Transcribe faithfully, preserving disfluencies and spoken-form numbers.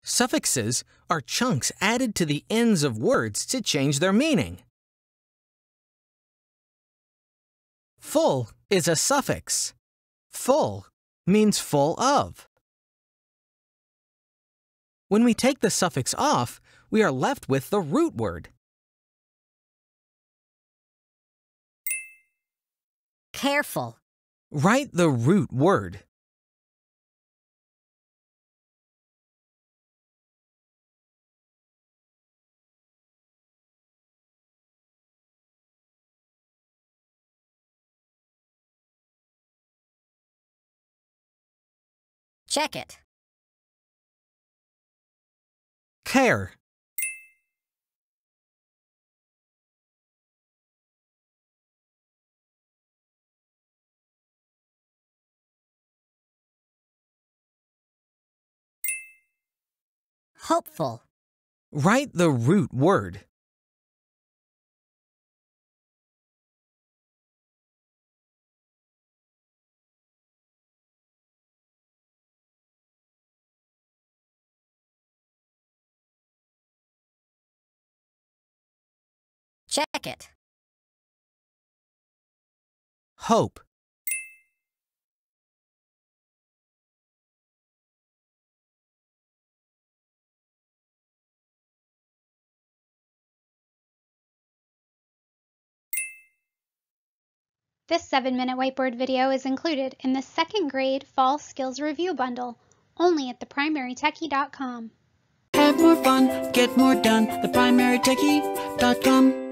Suffixes are chunks added to the ends of words to change their meaning. Full is a suffix. Full means full of. When we take the suffix off, we are left with the root word. Careful. Write the root word. Check it. Care. Hopeful. Write the root word. Check it. Hope. This seven minute whiteboard video is included in the second grade Fall Skills Review Bundle, only at the primary techie dot com. Have more fun, get more done, the primary techie dot com.